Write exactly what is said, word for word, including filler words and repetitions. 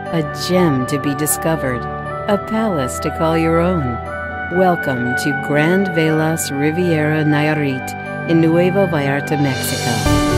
a gem to be discovered, a palace to call your own. Welcome to Grand Velas Riviera Nayarit in Puerto Vallarta, Mexico.